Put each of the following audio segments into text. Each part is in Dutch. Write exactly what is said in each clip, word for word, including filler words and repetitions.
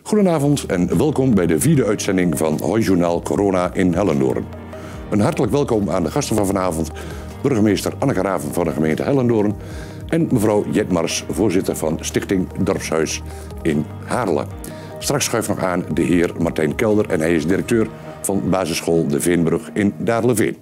Goedenavond en welkom bij de vierde uitzending van Hoi Journaal Corona in Hellendoorn. Een hartelijk welkom aan de gasten van vanavond, burgemeester Anneke Raven van de gemeente Hellendoorn en mevrouw Jet Mars, voorzitter van Stichting Dorpshuis in Haarlem. Straks schuift nog aan de heer Martijn Kelder en hij is directeur van basisschool De Veenbrug in Daarleveen.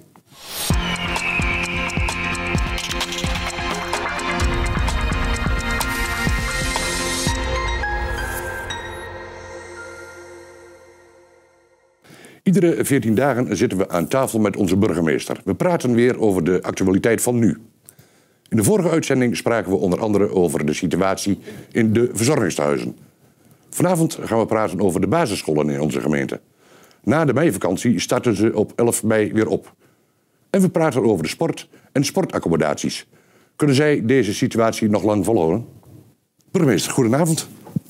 Iedere veertien dagen zitten we aan tafel met onze burgemeester. We praten weer over de actualiteit van nu. In de vorige uitzending spraken we onder andere over de situatie in de verzorgingstehuizen. Vanavond gaan we praten over de basisscholen in onze gemeente. Na de meivakantie starten ze op elf mei weer op. En we praten over de sport en sportaccommodaties. Kunnen zij deze situatie nog lang volhouden? Burgemeester, goedenavond.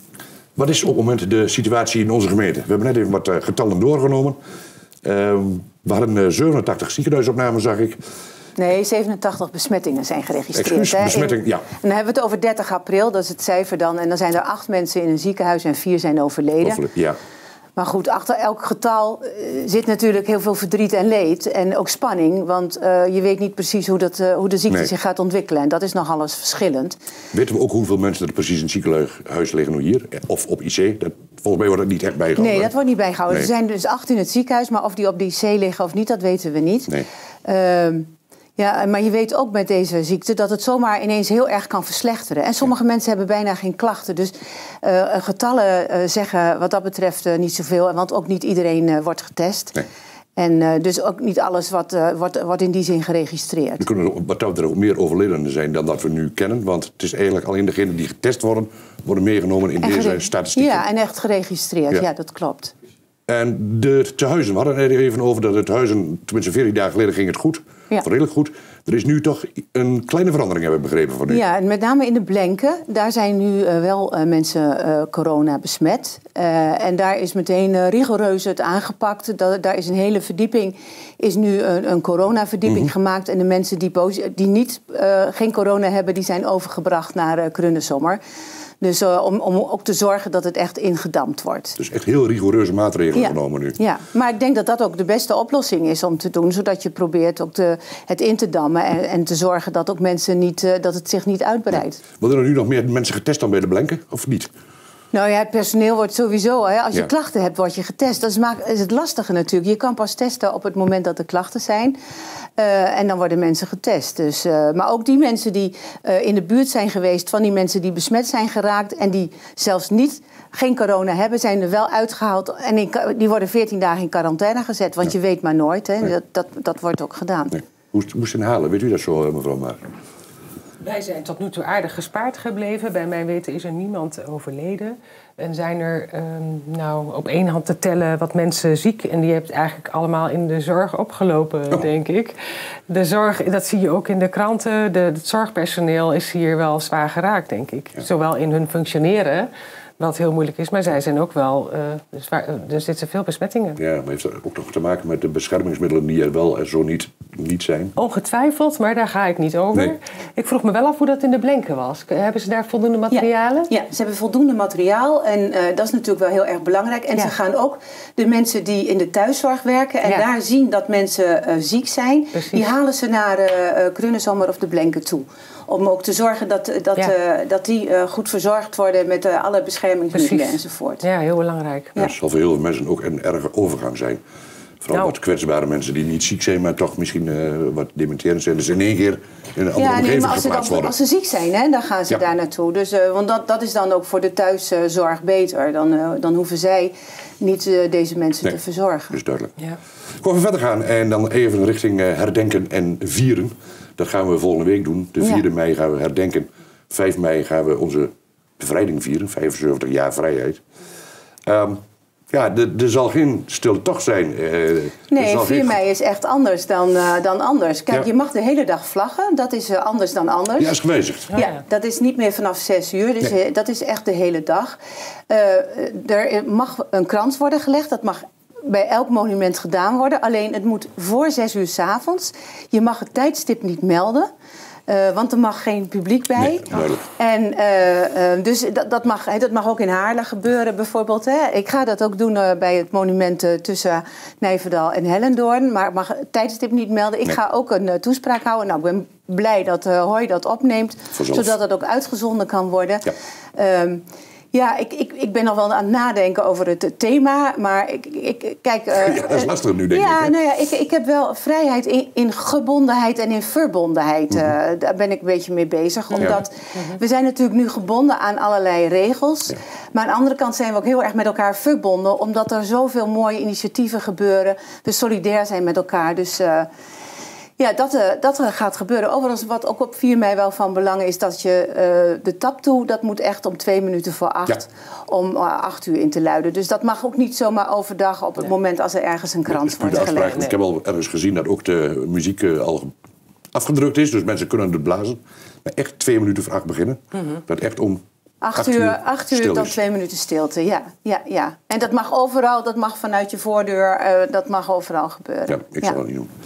Wat is op het moment de situatie in onze gemeente? We hebben net even wat uh, getallen doorgenomen. Uh, we hadden uh, zevenentachtig ziekenhuisopnames, zag ik. Nee, zevenentachtig besmettingen zijn geregistreerd. Excuus, besmetting, ja. En dan hebben we het over dertig april, dat is het cijfer dan. En dan zijn er acht mensen in een ziekenhuis en vier zijn overleden. Overle ja. Maar goed, achter elk getal uh, zit natuurlijk heel veel verdriet en leed. En ook spanning, want uh, je weet niet precies hoe, dat, uh, hoe de ziekte nee. zich gaat ontwikkelen. En dat is nog alles verschillend. Weten we ook hoeveel mensen er precies in het ziekenhuis liggen nu hier? Of op I C? Dat, volgens mij wordt dat niet echt bijgehouden. Nee, dat wordt niet bijgehouden. Nee. Er zijn dus acht in het ziekenhuis, maar of die op de I C liggen of niet, dat weten we niet. Nee. Uh, Ja, maar je weet ook met deze ziekte dat het zomaar ineens heel erg kan verslechteren. En sommige ja. mensen hebben bijna geen klachten. Dus uh, getallen uh, zeggen wat dat betreft uh, niet zoveel. Want ook niet iedereen uh, wordt getest. Nee. En uh, dus ook niet alles wat, uh, wordt, wordt in die zin geregistreerd. Er kunnen wat dat betreft ook meer overledenen zijn dan dat we nu kennen. Want het is eigenlijk alleen degenen die getest worden, worden meegenomen in en deze statistieken. Ja, en echt geregistreerd. Ja, ja dat klopt. En de tehuizen, we hadden het even over dat het huizen, tenminste veertien dagen geleden ging het goed. Ja. Redelijk goed. Er is nu toch een kleine verandering, hebben we begrepen van u. Ja, en met name in de Blenken. Daar zijn nu uh, wel uh, mensen uh, corona besmet. Uh, en daar is meteen uh, rigoureus het aangepakt. Da daar is een hele verdieping, is nu een, een coronaverdieping mm-hmm. gemaakt. En de mensen die, die niet, uh, geen corona hebben, die zijn overgebracht naar uh, Krunnesommer. Dus uh, om, om ook te zorgen dat het echt ingedampt wordt. Dus echt heel rigoureuze maatregelen ja. genomen nu. Ja, maar ik denk dat dat ook de beste oplossing is om te doen. Zodat je probeert ook te, het in te dammen. En, en te zorgen dat, ook mensen niet, uh, dat het zich niet uitbreidt. Ja. Worden er nu nog meer mensen getest dan bij de Blenken? Of niet? Nou ja, het personeel wordt sowieso, hè, als je ja. klachten hebt, word je getest. Dat is, is het lastige natuurlijk. Je kan pas testen op het moment dat er klachten zijn. Uh, en dan worden mensen getest. Dus, uh, maar ook die mensen die uh, in de buurt zijn geweest van die mensen die besmet zijn geraakt en die zelfs niet geen corona hebben, zijn er wel uitgehaald. En in, die worden veertien dagen in quarantaine gezet. Want ja. je weet maar nooit. Hè. Nee. Dat, dat, dat wordt ook gedaan. Nee. Hoe moest je halen? Weet u dat zo, mevrouw Maar? Wij zijn tot nu toe aardig gespaard gebleven. Bij mijn weten is er niemand overleden. En zijn er um, nou, op één hand te tellen wat mensen ziek. En die hebben eigenlijk allemaal in de zorg opgelopen, oh. denk ik. De zorg, dat zie je ook in de kranten. De, het zorgpersoneel is hier wel zwaar geraakt, denk ik. Ja. Zowel in hun functioneren, wat heel moeilijk is. Maar zij zijn ook wel, uh, zwaar, uh, er zitten veel besmettingen. Ja, maar heeft dat ook nog te maken met de beschermingsmiddelen die er wel en zo niet, niet zijn? Ongetwijfeld, maar daar ga ik niet over. Nee. Ik vroeg me wel af hoe dat in de Blenken was. Hebben ze daar voldoende materialen? Ja, ja ze hebben voldoende materiaal. En uh, dat is natuurlijk wel heel erg belangrijk. En ja. ze gaan ook de mensen die in de thuiszorg werken en ja. daar zien dat mensen uh, ziek zijn, Precies. die halen ze naar uh, Krunnesommer of de Blenken toe. Om ook te zorgen dat, dat, ja. uh, dat die uh, goed verzorgd worden met uh, alle beschermingsmiddelen enzovoort. Ja, heel belangrijk. Ja. Er zal voor heel veel mensen ook een erge overgang zijn. Vooral nou. wat kwetsbare mensen die niet ziek zijn, maar toch misschien uh, wat dementerend zijn. Dus in één keer in een andere ja, omgeving nee, als geplaatst ze worden. Als ze ziek zijn, hè, dan gaan ze ja. daar naartoe. Dus, uh, want dat, dat is dan ook voor de thuiszorg beter. Dan, uh, dan hoeven zij niet uh, deze mensen nee. te verzorgen. Dus duidelijk. Ja. Gaan we verder gaan en dan even richting uh, herdenken en vieren. Dat gaan we volgende week doen. De vierde ja. mei gaan we herdenken. vijf mei gaan we onze bevrijding vieren. vijfenzeventig jaar vrijheid. Um, ja, er zal geen stille tocht zijn. Uh, nee, vier mei is echt anders dan, uh, dan anders. Kijk, ja. je mag de hele dag vlaggen. Dat is uh, anders dan anders. Ja, is gewijzigd. Ja, ja, dat is niet meer vanaf zes uur. Dus nee. dat is echt de hele dag. Uh, er mag een krans worden gelegd. Dat mag bij elk monument gedaan worden. Alleen het moet voor zes uur 's avonds. Je mag het tijdstip niet melden. Uh, want er mag geen publiek bij. Nee, duidelijk. En uh, uh, dus dat, dat, mag, dat mag ook in Haarlem gebeuren bijvoorbeeld. Hè. Ik ga dat ook doen uh, bij het monument uh, tussen Nijverdal en Hellendoorn. Maar ik mag het tijdstip niet melden. Ik nee. ga ook een uh, toespraak houden. Nou, ik ben blij dat uh, Hoi dat opneemt. Vanzelf. Zodat het ook uitgezonden kan worden. Ja. Um, Ja, ik, ik, ik ben nog wel aan het nadenken over het thema, maar ik, ik kijk... Uh, ja, dat is lastig nu, denk ja, ik. Hè? Nou ja, ik, ik heb wel vrijheid in, in gebondenheid en in verbondenheid. Mm-hmm. Uh, daar ben ik een beetje mee bezig, omdat ja. we zijn natuurlijk nu gebonden aan allerlei regels. Ja. Maar aan de andere kant zijn we ook heel erg met elkaar verbonden, omdat er zoveel mooie initiatieven gebeuren. We solidair zijn met elkaar, dus... Uh, Ja, dat, uh, dat gaat gebeuren. Overigens, wat ook op vier mei wel van belang is... dat je uh, de taptoe, dat moet echt om twee minuten voor acht... Ja. om uh, acht uur in te luiden. Dus dat mag ook niet zomaar overdag... op het nee. moment als er ergens een krans ja, wordt gelegd. Nee. Ik heb al ergens gezien dat ook de muziek uh, al afgedrukt is. Dus mensen kunnen het blazen. Maar echt twee minuten voor acht beginnen. Mm-hmm. Dat echt om... Acht uur, uur, acht uur dan twee minuten stilte, ja, ja, ja. En dat mag overal, dat mag vanuit je voordeur... Uh, dat mag overal gebeuren. Ja, ik zal ja. dat niet doen.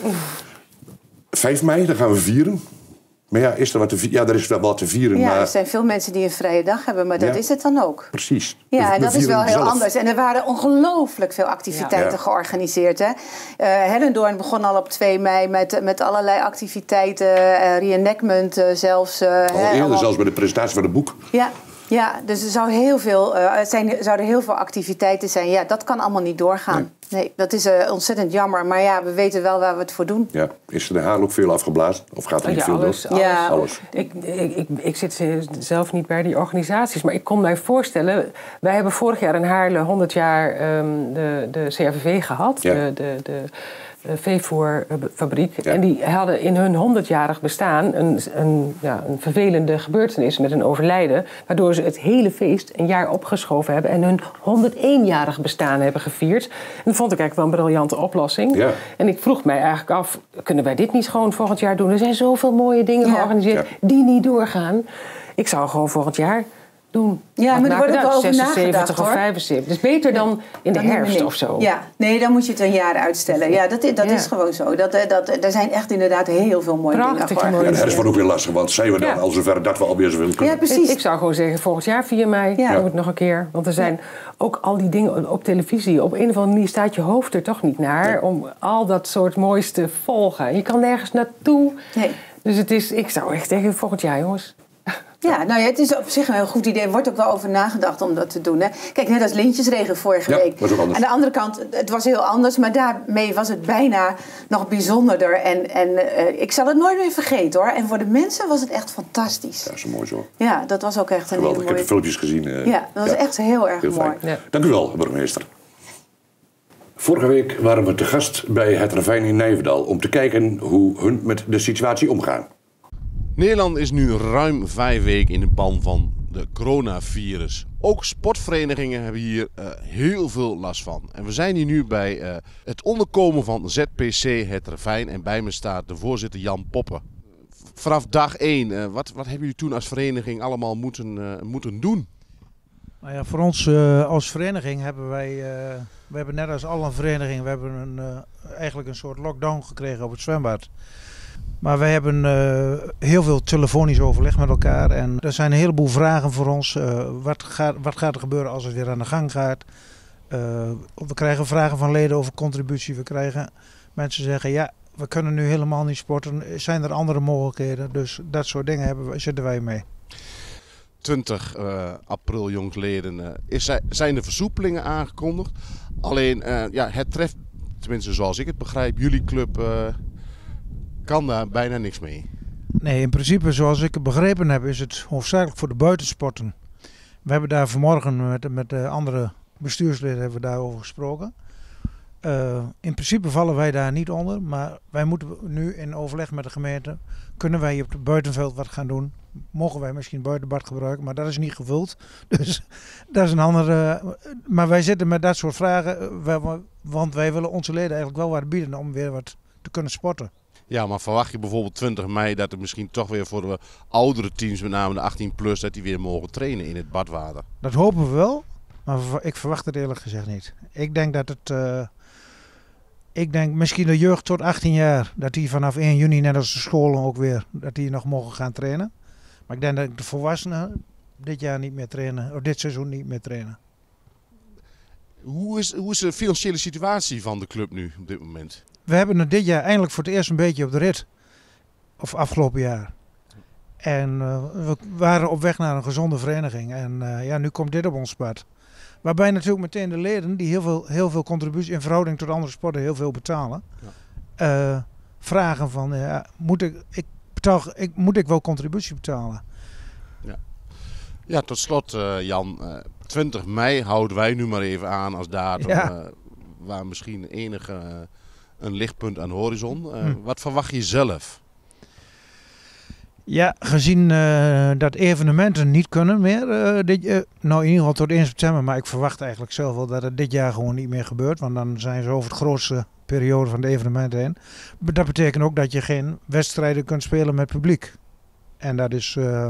vijf mei, dan gaan we vieren. Maar ja, is er wat te vieren? Ja, er is wel wat te vieren. Ja, maar... er zijn veel mensen die een vrije dag hebben, maar dat ja. is het dan ook. Precies. Ja, en dat is wel heel zelf. anders. En er waren ongelooflijk veel activiteiten ja. georganiseerd. Hè? Uh, Hellendoorn begon al op twee mei met, met allerlei activiteiten. Uh, reenactment uh, zelfs. Uh, al hè, eerder, allemaal... zelfs bij de presentatie van het boek. Ja. Ja, dus er zou heel veel, uh, zijn, zouden heel veel activiteiten zijn. Ja, dat kan allemaal niet doorgaan. Nee, nee dat is uh, ontzettend jammer. Maar ja, we weten wel waar we het voor doen. Ja. Is er in Haarlem ook veel afgeblazen? Of gaat er niet ja, veel alles, door? Alles. Ja, alles. Ik, ik, ik, ik zit zelf niet bij die organisaties. Maar ik kon mij voorstellen... Wij hebben vorig jaar in Haarlem honderd jaar um, de, de C R V V gehad. Ja. De... de, de veevoerfabriek. Ja. En die hadden in hun honderdjarig bestaan een, een, ja, een vervelende gebeurtenis met een overlijden. Waardoor ze het hele feest een jaar opgeschoven hebben en hun honderdéén-jarig bestaan hebben gevierd. En dat vond ik eigenlijk wel een briljante oplossing. Ja. En ik vroeg mij eigenlijk af, kunnen wij dit niet gewoon volgend jaar doen? Er zijn zoveel mooie dingen ja. georganiseerd ja. die niet doorgaan. Ik zou gewoon volgend jaar doen. Ja, maar er wordt ook wel over zesenzeventig of vijfenzeventig. Dus beter dan in de dan herfst of zo. Ja, nee, dan moet je het een jaar uitstellen. Ja, dat, dat ja. is gewoon zo. Dat, dat, er zijn echt inderdaad heel veel mooie Prachtig dingen. Mooie ja, de herfst wordt ook weer lastig, want zijn we dan ja. al zover dat we alweer zoveel kunnen. Ja, precies. Ik, ik zou gewoon zeggen, volgend jaar vier mei, ja. doen we het nog een keer. Want er zijn ja. ook al die dingen op televisie. Op een of andere manier staat je hoofd er toch niet naar nee. om al dat soort moois te volgen. Je kan nergens naartoe. Nee. Dus het is, ik zou echt zeggen, volgend jaar, jongens. Ja, nou ja, het is op zich een heel goed idee. Er wordt ook wel over nagedacht om dat te doen. Hè. Kijk, net als lintjesregen vorige ja, week. Was ook anders. Aan de andere kant, het was heel anders. Maar daarmee was het bijna nog bijzonderder. En, en uh, ik zal het nooit meer vergeten, hoor. En voor de mensen was het echt fantastisch. Ja, zo mooi zo. Ja, dat was ook echt een Geweldig. hele mooie... Ik heb de filmpjes gezien. Uh, ja, dat was ja. echt heel erg heel mooi. Ja. Dank u wel, burgemeester. Vorige week waren we te gast bij het Ravijn in Nijverdal om te kijken hoe hun met de situatie omgaan. Nederland is nu ruim vijf weken in de ban van de coronavirus. Ook sportverenigingen hebben hier uh, heel veel last van. En we zijn hier nu bij uh, het onderkomen van Z P C Het Ravijn. En bij me staat de voorzitter Jan Poppen. Vanaf dag één, uh, wat, wat hebben jullie toen als vereniging allemaal moeten, uh, moeten doen? Nou ja, voor ons uh, als vereniging hebben wij, uh, we hebben net als alle verenigingen, we hebben een, uh, eigenlijk een soort lockdown gekregen op het zwembad. Maar wij hebben uh, heel veel telefonisch overleg met elkaar en er zijn een heleboel vragen voor ons. Uh, wat, gaat, wat gaat er gebeuren als het weer aan de gang gaat? Uh, we krijgen vragen van leden over contributie. We krijgen mensen zeggen, ja, we kunnen nu helemaal niet sporten. Zijn er andere mogelijkheden? Dus dat soort dingen hebben we, zitten wij mee. twintig uh, april jongstleden uh, is, zijn de versoepelingen aangekondigd. Alleen, uh, ja, het treft, tenminste zoals ik het begrijp, jullie club... Uh, kan daar bijna niks mee. Nee, in principe zoals ik het begrepen heb is het hoofdzakelijk voor de buitensporten. We hebben daar vanmorgen met, met de andere bestuursleden hebben we daarover gesproken. Uh, in principe vallen wij daar niet onder, maar wij moeten nu in overleg met de gemeente, kunnen wij op het buitenveld wat gaan doen? Mogen wij misschien buitenbad gebruiken, maar dat is niet gevuld. Dus dat is een andere... Uh, maar wij zitten met dat soort vragen, uh, want wij willen onze leden eigenlijk wel wat bieden om weer wat te kunnen sporten. Ja, maar verwacht je bijvoorbeeld twintig mei dat er misschien toch weer voor de oudere teams, met name de achttien plus, dat die weer mogen trainen in het badwater? Dat hopen we wel, maar ik verwacht het eerlijk gezegd niet. Ik denk dat het... Uh, ik denk misschien de jeugd tot achttien jaar, dat die vanaf één juni, net als de scholen ook weer, dat die nog mogen gaan trainen. Maar ik denk dat de volwassenen dit jaar niet meer trainen, of dit seizoen niet meer trainen. Hoe is, hoe is de financiële situatie van de club nu op dit moment? We hebben het dit jaar eindelijk voor het eerst een beetje op de rit. Of afgelopen jaar. En uh, we waren op weg naar een gezonde vereniging. En uh, ja, nu komt dit op ons pad. Waarbij natuurlijk meteen de leden, die heel veel, heel veel contributie in verhouding tot andere sporten heel veel betalen. Ja. Uh, vragen van, uh, moet, ik, ik betaal, ik, moet ik wel contributie betalen? Ja, ja tot slot uh, Jan, uh, twintig mei houden wij nu maar even aan als datum. Ja. Uh, waar misschien enige uh, een lichtpunt aan de horizon. Uh, hm. Wat verwacht je zelf? Ja, gezien uh, dat evenementen niet kunnen meer, uh, dit, uh, nou in ieder geval tot één september, maar ik verwacht eigenlijk zelf wel dat het dit jaar gewoon niet meer gebeurt, want dan zijn ze over het grootste periode van de evenementen heen. Dat betekent ook dat je geen wedstrijden kunt spelen met publiek. En dat is, uh,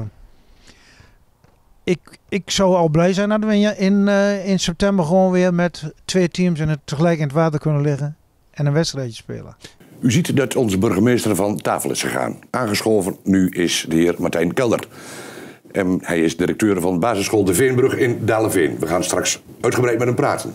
ik, ik zou al blij zijn dat we in, uh, in september gewoon weer met twee teams en het tegelijk in het water kunnen liggen en een wedstrijdje spelen. U ziet dat onze burgemeester van tafel is gegaan. Aangeschoven nu is de heer Martijn Kelder. En hij is directeur van basisschool De Veenbrug in Dalenveen. We gaan straks uitgebreid met hem praten.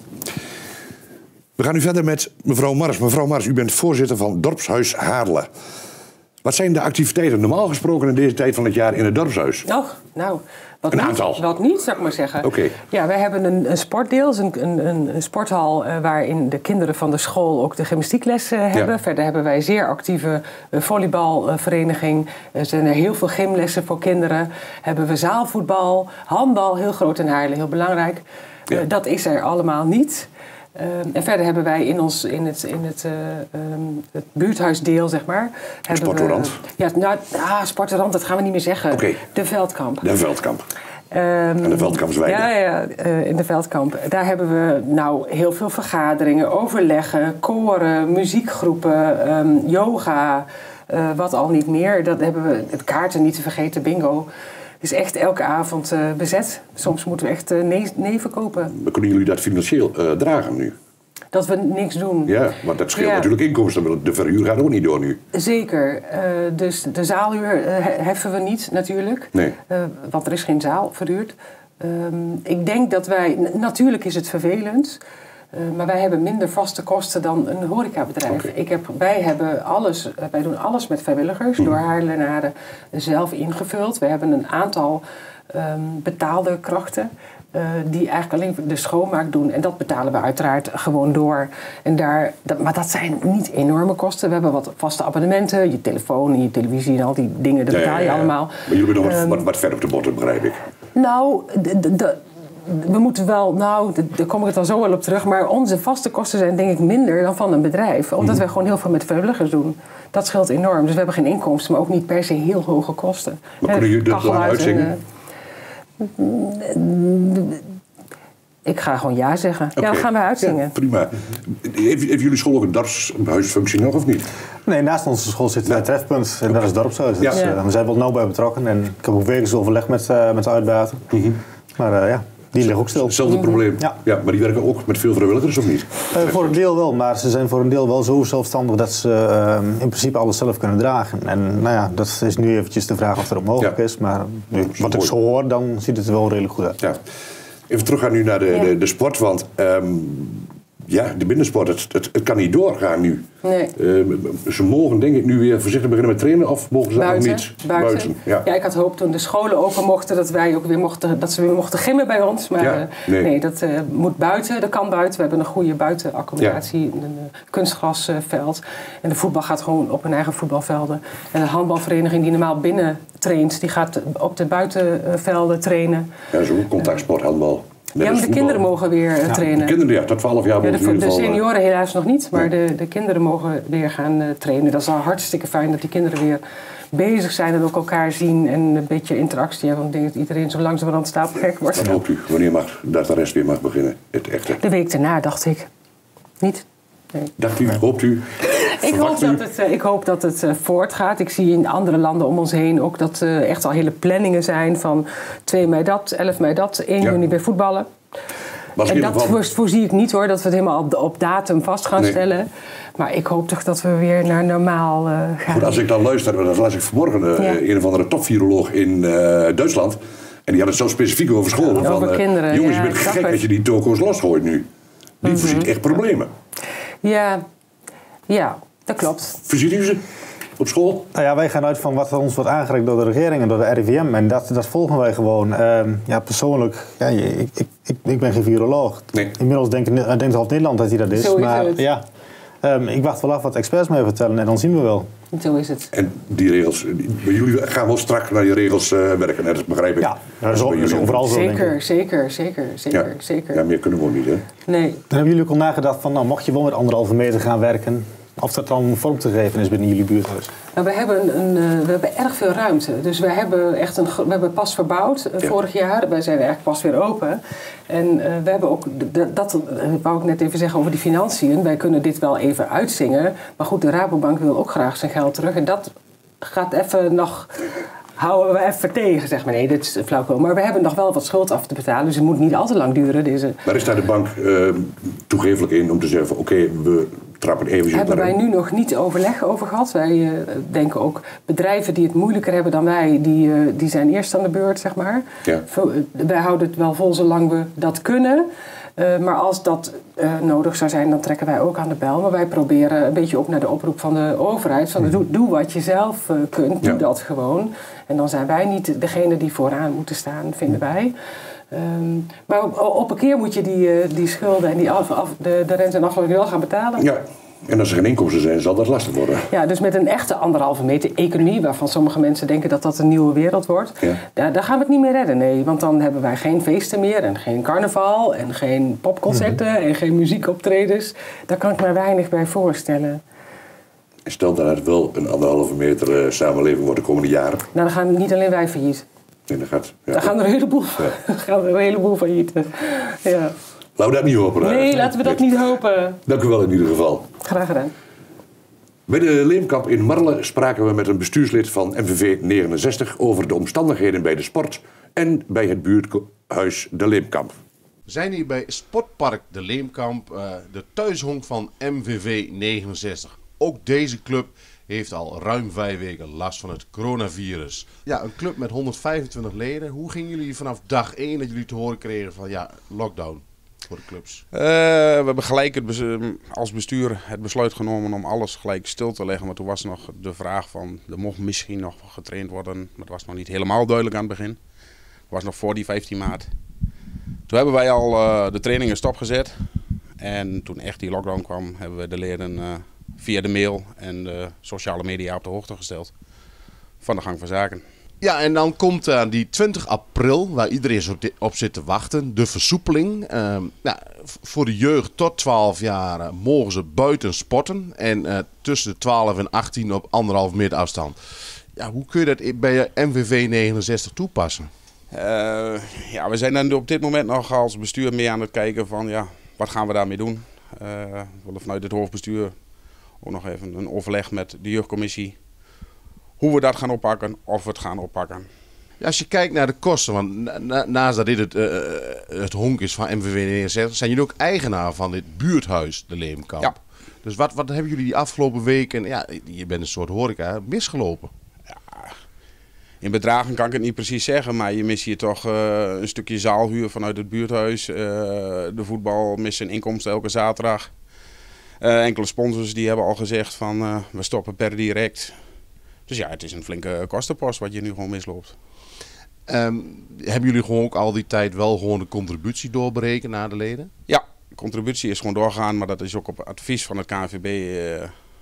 We gaan nu verder met mevrouw Mars. Mevrouw Mars, u bent voorzitter van Dorpshuis Haarle. Wat zijn de activiteiten normaal gesproken in deze tijd van het jaar in het dorpshuis? Oh, nou, wat een niet, aantal. Wat niet, zou ik maar zeggen. Okay. Ja, wij hebben een, een sportdeel, een, een, een sporthal uh, waarin de kinderen van de school ook de gymnastiekles uh, hebben. Ja. Verder hebben wij een zeer actieve uh, volleybalvereniging. Er zijn er heel veel gymlessen voor kinderen. Hebben we zaalvoetbal, handbal, heel groot in Haarlem, heel belangrijk. Ja. Uh, dat is er allemaal niet. Uh, en verder hebben wij in, ons, in, het, in het, uh, um, het buurthuisdeel, zeg maar... Sportrand? Ja, nou, ah, sportrand, dat gaan we niet meer zeggen. Okay. De Veldkamp. De Veldkamp. Um, en de Veldkampsweide. Ja, ja uh, in de Veldkamp. Daar hebben we nou heel veel vergaderingen, overleggen, koren, muziekgroepen, um, yoga, uh, wat al niet meer. Dat hebben we, het kaarten niet te vergeten, bingo... Het is echt elke avond uh, bezet. Soms moeten we echt uh, nee, nee verkopen. Maar kunnen jullie dat financieel uh, dragen nu? Dat we niks doen. Ja, want dat scheelt ja. natuurlijk inkomsten. De verhuur gaat ook niet door nu. Zeker. Uh, dus de zaalhuur uh, heffen we niet natuurlijk. Nee. Uh, want er is geen zaal verhuurd. Um, ik denk dat wij... Natuurlijk is het vervelend... Uh, maar wij hebben minder vaste kosten dan een horecabedrijf. Okay. Ik heb, wij, hebben alles, uh, wij doen alles met vrijwilligers, mm. door Haarlenaren zelf ingevuld. We hebben een aantal um, betaalde krachten uh, die eigenlijk alleen de schoonmaak doen. En dat betalen we uiteraard gewoon door. En daar, dat, maar dat zijn niet enorme kosten. We hebben wat vaste abonnementen, je telefoon en je televisie en al die dingen, dat ja, betaal je ja, ja. allemaal. Maar jullie hebben nog um, wat, wat ver op de botten, begrijp ik. Nou, de, de, de, we moeten wel, nou, daar kom ik het dan zo wel op terug... maar onze vaste kosten zijn denk ik minder dan van een bedrijf. Omdat mm. wij gewoon heel veel met vrijwilligers doen. Dat scheelt enorm. Dus we hebben geen inkomsten, maar ook niet per se heel hoge kosten. Maar kunnen jullie dat dan uitzingen? Uh, ik ga gewoon ja zeggen. Okay. Ja, dan gaan we uitzingen. Ja, prima. Heeft, heeft jullie school ook een dorpshuisfunctie nog of niet? Nee, naast onze school zit het trefpunt en dat is dorpshuis. Ja. Dus, uh, we zijn wel nauw bij betrokken. En ik heb ook wekelijks overleg met, uh, met de uitbaten. Mm-hmm. Maar uh, ja... Die liggen ook stil. Hetzelfde probleem. Ja. Ja, maar die werken ook met veel vrijwilligers, of niet? Uh, voor een deel wel, maar ze zijn voor een deel wel zo zelfstandig dat ze uh, in principe alles zelf kunnen dragen. En nou ja, dat is nu eventjes de vraag of dat ook mogelijk ja. is. Maar nu, wat ik zo hoor, dan ziet het er wel redelijk goed uit. Ja. Even terug gaan nu naar de, ja. de, de sport, want um, ja, de binnensport, het, het, het kan niet doorgaan nu. Nee. Uh, ze mogen denk ik nu weer voorzichtig beginnen met trainen of mogen ze buiten, dat nog niet? Buiten. Buiten. Ja. ja, ik had hoop toen de scholen open mochten dat wij ook weer mochten, dat ze weer mochten gimmen bij ons. Maar ja, nee. nee, dat uh, moet buiten, dat kan buiten. We hebben een goede buitenaccommodatie, ja. een uh, kunstgrasveld. En de voetbal gaat gewoon op hun eigen voetbalvelden. En de handbalvereniging die normaal binnen traint, die gaat op de buitenvelden trainen. Ja, zo contactsport, handbal. Net ja, maar de voetbal. Kinderen mogen weer uh, ja, trainen. De kinderen, ja, tot twaalf jaar mogen ja, de, de senioren helaas nog niet, maar nee. de, de kinderen mogen weer gaan uh, trainen. Dat is al hartstikke fijn dat die kinderen weer bezig zijn en ook elkaar zien en een beetje interactie hebben. Want ik denk dat iedereen zo langzamerhand stapelgek wordt. Wat hoopt u? Wanneer mag dat de rest weer mag beginnen? Het echte? De week daarna, dacht ik. Niet? Nee. Dacht u? Hoopt u? Ik hoop, dat het, uh, ik hoop dat het uh, voortgaat. Ik zie in andere landen om ons heen ook dat er uh, echt al hele planningen zijn van twee mei dat, elf mei dat, één juni ja. bij voetballen. En dat geval... voorzie ik niet hoor, dat we het helemaal op, op datum vast gaan nee. stellen. Maar ik hoop toch dat we weer naar normaal uh, gaan. Goed, als ik dan luister, dat las ik vanmorgen uh, ja. een of andere topviroloog in uh, Duitsland. En die had het zo specifiek over scholen. Ja, over van, kinderen. Uh, jongens, ja, je bent gek dat je die toko's losgooit nu. Die mm-hmm. voorziet echt problemen. Ja, ja, dat klopt. Voorziet u ze op school? Nou ja, wij gaan uit van wat ons wordt aangereikt door de regering en door de R I V M. En dat, dat volgen wij gewoon. Uh, ja, persoonlijk, ja, ik, ik, ik, ik ben geen viroloog. Nee. Inmiddels denkt denk half Nederland dat hij dat is. Zo is maar het. ja, um, ik wacht wel af wat experts mij vertellen en dan zien we wel. Zo is het. En die regels, die, jullie gaan wel strak naar die regels uh, werken, net als begrijp ik. Ja, dat is, is overal zo. Zeker, zeker, zeker, zeker, ja. zeker. Ja, meer kunnen we ook niet, hè? Nee. Dan hebben jullie ook al nagedacht van, nou, mocht je wel met anderhalve meter gaan werken, of dat dan vorm te geven is binnen jullie buurthuis? Nou, we, hebben een, uh, we hebben erg veel ruimte. Dus we hebben, echt een, we hebben pas verbouwd uh, ja. vorig jaar. Wij zijn eigenlijk pas weer open. En uh, we hebben ook, dat, dat uh, wou ik net even zeggen over die financiën. Wij kunnen dit wel even uitzingen. Maar goed, de Rabobank wil ook graag zijn geld terug. En dat gaat even nog... houden we even tegen, zeg maar. Nee, dit is flauwkul. Maar we hebben nog wel wat schuld af te betalen. Dus het moet niet al te lang duren. Deze... Maar is daar de bank uh, toegeeflijk in om te zeggen... oké, okay, we trappen even... Hebben wij nu nog niet overleg over gehad. Wij uh, denken ook bedrijven die het moeilijker hebben dan wij... die, uh, die zijn eerst aan de beurt, zeg maar. Ja. Wij houden het wel vol zolang we dat kunnen... Uh, maar als dat uh, nodig zou zijn, dan trekken wij ook aan de bel. Maar wij proberen een beetje ook naar de oproep van de overheid. Van, doe, doe wat je zelf uh, kunt, doe ja. dat gewoon. En dan zijn wij niet degene die vooraan moeten staan, vinden wij. Um, maar op, op een keer moet je die, uh, die schulden en die af, af, de, de rente en aflossing wel gaan betalen. Ja. En als er geen inkomsten zijn, zal dat lastig worden. Ja, dus met een echte anderhalve meter economie... waarvan sommige mensen denken dat dat een nieuwe wereld wordt... Ja. Daar, daar gaan we het niet meer redden, nee. Want dan hebben wij geen feesten meer en geen carnaval... en geen popconcerten mm-hmm. en geen muziekoptredens. Daar kan ik me weinig bij voorstellen. Stel dat het wel een anderhalve meter uh, samenleving wordt de komende jaren. Nou, dan gaan niet alleen wij failliet. Nee, dan gaat... Ja. Dan gaan er een heleboel, ja. gaan er een heleboel failliet. Ja. Laten we dat niet hopen. Nee, laten we dat niet hopen. Dank u wel in ieder geval. Graag gedaan. Bij de Leemkamp in Marle spraken we met een bestuurslid van M V V negenenzestig... over de omstandigheden bij de sport en bij het buurthuis de Leemkamp. We zijn hier bij Sportpark de Leemkamp, uh, de thuishonk van M V V negenenzestig. Ook deze club heeft al ruim vijf weken last van het coronavirus. Ja, een club met honderdvijfentwintig leden. Hoe gingen jullie vanaf dag één dat jullie te horen kregen van ja, lockdown? Voor de clubs? Uh, we hebben gelijk het bes- als bestuur het besluit genomen om alles gelijk stil te leggen. Maar toen was nog de vraag van, er mocht misschien nog getraind worden. Maar dat was nog niet helemaal duidelijk aan het begin. Dat was nog voor die vijftien maart. Toen hebben wij al uh, de trainingen stopgezet. En toen echt die lockdown kwam, hebben we de leden uh, via de mail en de sociale media op de hoogte gesteld. Van de gang van zaken. Ja, en dan komt uh, die twintig april, waar iedereen op zit te wachten, de versoepeling. Uh, nou, voor de jeugd tot twaalf jaar uh, mogen ze buiten sporten. En uh, tussen de twaalf en achttien op anderhalf meter afstand. Ja, hoe kun je dat bij M V V negenenzestig toepassen? Uh, ja, we zijn dan op dit moment nog als bestuur mee aan het kijken van, ja, wat gaan we daarmee doen? Uh, we willen vanuit het hoofdbestuur ook nog even een overleg met de jeugdcommissie. Hoe we dat gaan oppakken, of we het gaan oppakken. Ja, als je kijkt naar de kosten, want na, naast dat dit het, uh, het honk is van M V V negenenzestig, zijn jullie ook eigenaar van dit buurthuis, de Leemkamp. Ja. Dus wat, wat hebben jullie die afgelopen weken, ja, je bent een soort horeca, misgelopen? Ja, in bedragen kan ik het niet precies zeggen, maar je mist hier toch uh, een stukje zaalhuur vanuit het buurthuis. Uh, de voetbal mist een inkomsten elke zaterdag. Uh, enkele sponsors die hebben al gezegd van uh, we stoppen per direct. Dus ja, het is een flinke kostenpost wat je nu gewoon misloopt. Um, hebben jullie gewoon ook al die tijd wel gewoon de contributie doorberekend naar de leden? Ja, de contributie is gewoon doorgaan, maar dat is ook op advies van het K N V B. Uh...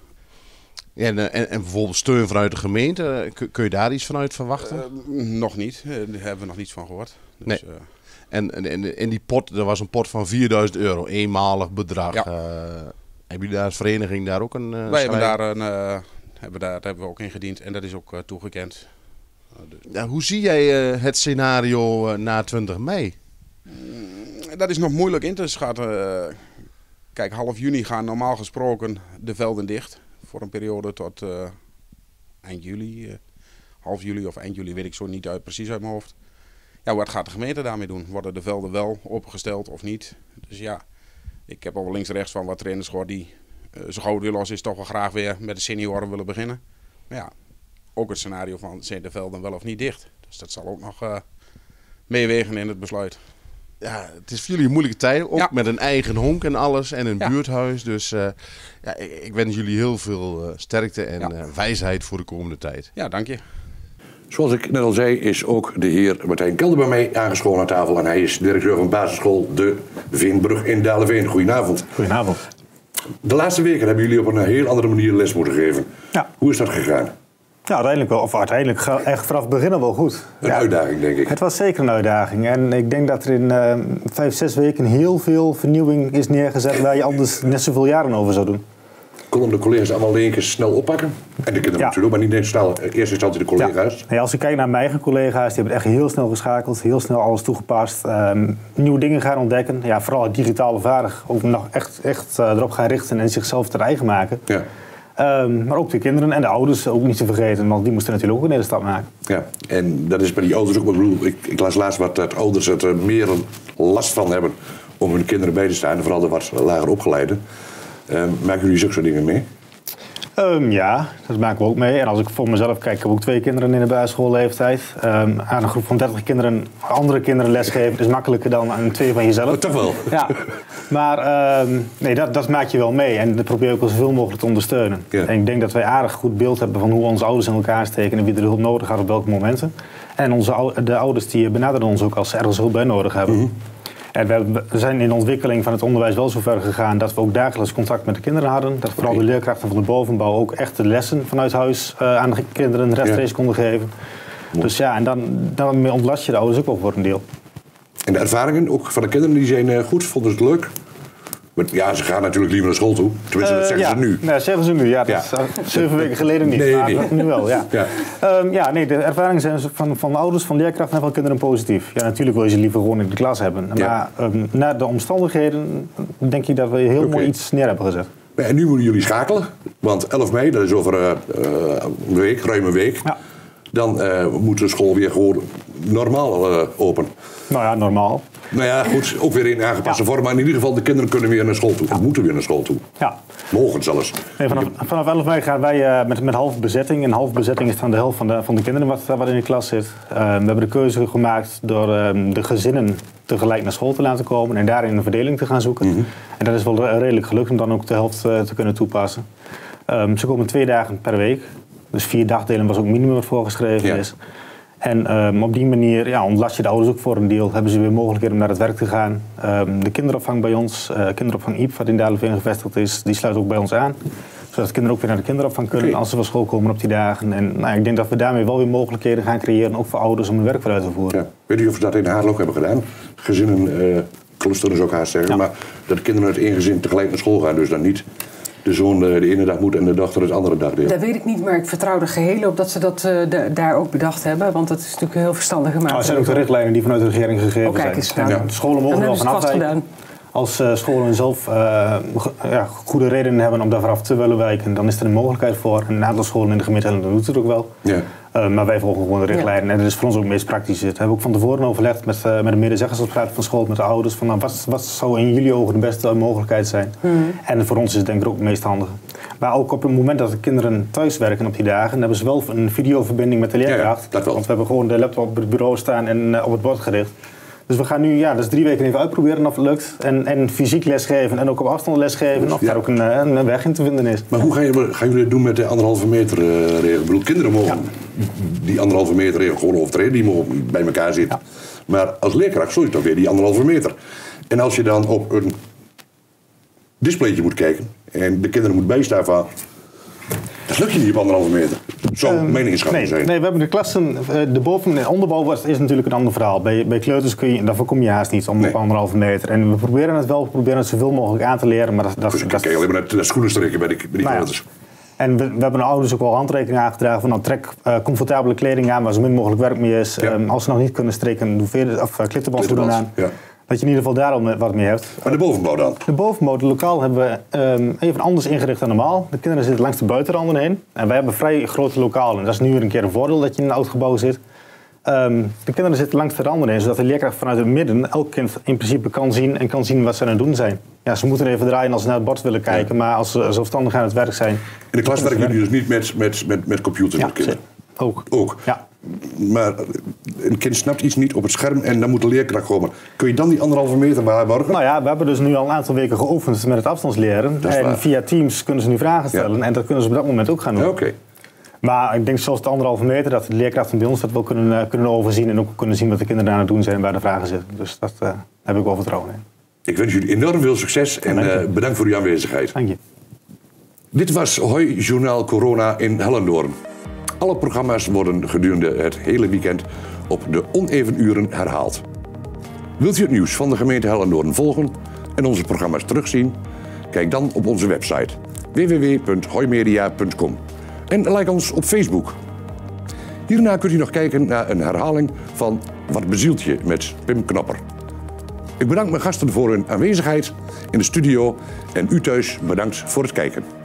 En, en, en bijvoorbeeld steun vanuit de gemeente, kun, kun je daar iets vanuit verwachten? Uh, nog niet, uh, daar hebben we nog niets van gehoord. Dus, nee. uh... En, en, en die pot, er was een pot van vierduizend euro, eenmalig bedrag. Ja. Uh, hebben jullie daar als vereniging daar ook een uh, Wij hebben daar een... Uh... Hebben daar, dat hebben we ook ingediend en dat is ook uh, toegekend. Uh, dus. Ja, hoe zie jij uh, het scenario uh, na twintig mei? Mm, dat is nog moeilijk in te schatten. Uh, kijk, half juni gaan normaal gesproken de velden dicht. Voor een periode tot uh, eind juli. Uh, half juli of eind juli weet ik zo niet uit, precies uit mijn hoofd. ja, wat gaat de gemeente daarmee doen? Worden de velden wel opgesteld of niet? Dus ja, ik heb al wel links en rechts van wat trainers gehoord die uh, zo gauw het weer los is toch wel graag weer met de senioren willen beginnen. Maar ja, ook het scenario van zijn de velden wel of niet dicht. Dus dat zal ook nog uh, meewegen in het besluit. Ja, het is voor jullie een moeilijke tijd, ook ja. met een eigen honk en alles en een ja. buurthuis. Dus uh, ja, ik, ik wens jullie heel veel uh, sterkte en ja. uh, wijsheid voor de komende tijd. Ja, dank je. Zoals ik net al zei, is ook de heer Martijn Kelder bij mij aangeschoven aan tafel. En hij is directeur van basisschool De Veenbrug in Dalenveen. Goedenavond. Goedenavond. De laatste weken hebben jullie op een heel andere manier les moeten geven. Ja. Hoe is dat gegaan? Ja, uiteindelijk wel. Of uiteindelijk echt vanaf het begin wel goed. Een ja. uitdaging, denk ik. Het was zeker een uitdaging. En ik denk dat er in uh, vijf, zes weken heel veel vernieuwing is neergezet waar je anders net zoveel jaren over zou doen. Konden de collega's allemaal in één keer snel oppakken? En de kinderen ja. natuurlijk, maar niet eens snel. Eerst instantie de collega's. Ja. Nee, als ik kijk naar mijn eigen collega's, die hebben echt heel snel geschakeld, heel snel alles toegepast. Um, nieuwe dingen gaan ontdekken. Ja, vooral het digitale vaardig. Ook nog echt, echt uh, erop gaan richten en zichzelf ter eigen maken. Ja. Um, maar ook de kinderen en de ouders ook niet te vergeten, want die moesten natuurlijk ook een hele stap maken. Ja, en dat is bij die ouders ook. Ik bedoel, ik, ik las laatst wat dat ouders er uh, meer last van hebben om hun kinderen bij te staan, en vooral de wat lager opgeleiden. Um, maken jullie zulke soort dingen mee? Um, ja, dat maken we ook mee. En als ik voor mezelf kijk, ik heb ook twee kinderen in de basisschoolleeftijd. Um, aan een groep van dertig kinderen andere kinderen lesgeven is makkelijker dan aan twee van jezelf. Oh, toch wel? Ja, maar um, nee, dat, dat maak je wel mee. En dat probeer ik ook zoveel mogelijk te ondersteunen. Ja. En ik denk dat wij aardig goed beeld hebben van hoe onze ouders in elkaar steken en wie er hulp nodig had op welke momenten. En onze, de ouders die benaderen ons ook als ze ergens hulp bij nodig hebben. Mm-hmm. En we zijn in de ontwikkeling van het onderwijs wel zo ver gegaan dat we ook dagelijks contact met de kinderen hadden. Dat vooral de leerkrachten van de bovenbouw ook echt de lessen vanuit huis uh, aan de kinderen rechtstreeks ja. konden geven. Mooi. Dus ja, en dan, dan ontlast je de ouders ook wel voor een deel. En de ervaringen ook van de kinderen, die zijn uh, goed, vonden ze het leuk? Maar ja, ze gaan natuurlijk liever naar school toe. Tenminste, dat zeggen uh, ja. ze nu. Nee, dat zeggen ze nu. Ja, dat ja. is uh, zeven weken geleden niet. Nee, maar nee. nu wel, ja. Ja. Um, ja, nee, de ervaringen zijn van, van ouders, van leerkrachten en van kinderen positief. Ja, natuurlijk wil je ze liever gewoon in de klas hebben. Ja. Maar um, na de omstandigheden denk ik dat we heel okay. mooi iets neer hebben gezet. En nu moeten jullie schakelen. Want elf mei, dat is over uh, een week, ruim een week. Ja. Dan uh, moet de school weer gewoon normaal uh, open. Nou ja, normaal. Nou ja, goed, ook weer in aangepaste ja. vorm. Maar in ieder geval, de kinderen kunnen weer naar school toe. Ja. Of moeten weer naar school toe. Ja. Mogen zelfs. Nee, vanaf, vanaf elf mei gaan wij uh, met, met halve bezetting. En halve bezetting is dan de helft van de, van de kinderen wat, wat in de klas zit. Uh, we hebben de keuze gemaakt door uh, de gezinnen tegelijk naar school te laten komen. En daarin een verdeling te gaan zoeken. Mm-hmm. En dat is wel redelijk gelukt om dan ook de helft uh, te kunnen toepassen. Um, ze komen twee dagen per week. Dus vier dagdelen was ook minimum wat voorgeschreven ja. is. En um, op die manier ja, ontlast je de ouders ook voor een deel. Hebben ze weer mogelijkheden om naar het werk te gaan. Um, de kinderopvang bij ons, uh, kinderopvang I P, wat in Dalenveen gevestigd is, die sluit ook bij ons aan. Zodat kinderen ook weer naar de kinderopvang kunnen okay. als ze van school komen op die dagen. En nou, ik denk dat we daarmee wel weer mogelijkheden gaan creëren, ook voor ouders om hun werk vooruit te voeren. Ja. Weet u of we dat in Haarlem ook hebben gedaan? Gezinnen, uh, clusteren zou ik haast zeggen, ja. maar dat de kinderen uit één gezin tegelijk naar school gaan, dus dan niet de zoon de ene dag moet en de dochter het andere dag deel. Dat weet ik niet, maar ik vertrouw er geheel op dat ze dat uh, de, daar ook bedacht hebben. Want dat is natuurlijk een heel verstandige maatregel. Nou, er zijn ook de richtlijnen die vanuit de regering gegeven oh, kijk, zijn. Ja. De scholen mogen er wel vanaf wijken. Als uh, scholen zelf uh, ja, goede redenen hebben om daar vanaf te willen wijken, dan is er een mogelijkheid voor. En een aantal scholen in de gemeente Helmond doet het ook wel. Ja. Uh, maar wij volgen gewoon de richtlijnen. Ja. En dat is voor ons ook het meest praktisch. Dat hebben we ook van tevoren overlegd met, uh, met de medezeggenschapsraad van school, met de ouders. Van, nou, wat, wat zou in jullie ogen de beste mogelijkheid zijn? Hmm. En voor ons is het denk ik ook het meest handige. Maar ook op het moment dat de kinderen thuis werken op die dagen, dan hebben ze wel een videoverbinding met de leerkracht. Ja, ja, want we hebben gewoon de laptop op het bureau staan en uh, op het bord gericht. Dus we gaan nu, ja, dus drie weken even uitproberen of het lukt. En, en fysiek lesgeven en ook op afstand lesgeven. Of ja. daar ook een, een weg in te vinden is. Maar hoe gaan jullie, gaan jullie het doen met de anderhalve meter uh, regel? Ik bedoel, kinderen mogen ja. die anderhalve meter regel gewoon overtreden. Die mogen bij elkaar zitten. Ja. Maar als leerkracht zul je toch weer die anderhalve meter. En als je dan op een displaytje moet kijken en de kinderen moet bijstaan van, dat lukt je niet op anderhalve meter. Zo um, meningsschatting nee, zijn. Nee, we hebben de klassen, de boven- en onderbouw is natuurlijk een ander verhaal. Bij, bij kleuters kun je, daarvoor kom je haast niet om nee. op anderhalve meter. En we proberen het wel, we proberen het zoveel mogelijk aan te leren. Maar dat, dat, dus ik dat, kijk alleen maar naar de schoenen strikken bij, de, bij die nou kleuters. Ja. En we, we hebben de ouders ook wel handrekening aangedragen van, nou, trek uh, comfortabele kleding aan waar zo min mogelijk werk mee is. Ja. Um, als ze nog niet kunnen strikken, doe veren, of uh, klittenbandschoenen aan. Ja. Dat je in ieder geval daar al wat mee hebt. Maar de bovenbouw dan? De bovenbouw, de lokaal hebben we um, even anders ingericht dan normaal. De kinderen zitten langs de buitenranden heen. En wij hebben vrij grote lokalen. Dat is nu weer een keer een voordeel dat je in een oud gebouw zit. Um, de kinderen zitten langs de randen in, zodat de leerkracht vanuit het midden elk kind in principe kan zien en kan zien wat ze aan het doen zijn. Ja, ze moeten even draaien als ze naar het bord willen kijken, ja. maar als ze zelfstandig aan het werk zijn... In de klas werken jullie dus niet met, met, met, met computers ja, met kinderen? Ook. Ook? Ja. Maar een kind snapt iets niet op het scherm en dan moet de leerkracht komen. Kun je dan die anderhalve meter waarborgen? Nou ja, we hebben dus nu al een aantal weken geoefend met het afstandsleren. En waar. Via Teams kunnen ze nu vragen stellen ja. en dat kunnen ze op dat moment ook gaan doen. Ja, okay. Maar ik denk zoals de anderhalve meter dat de leerkrachten bij ons dat wel kunnen, uh, kunnen overzien en ook kunnen zien wat de kinderen aan het doen zijn en waar de vragen zitten. Dus dat uh, heb ik wel vertrouwen in. Ik wens jullie enorm veel succes en uh, bedankt voor uw aanwezigheid. Dank je. Dit was Hoi Journaal Corona in Hellendoorn. Alle programma's worden gedurende het hele weekend op de oneven uren herhaald. Wilt u het nieuws van de gemeente Hellendoorn volgen en onze programma's terugzien? Kijk dan op onze website w w w punt hooimedia punt com en like ons op Facebook. Hierna kunt u nog kijken naar een herhaling van Wat bezielt je met Pim Knapper. Ik bedank mijn gasten voor hun aanwezigheid in de studio en u thuis bedankt voor het kijken.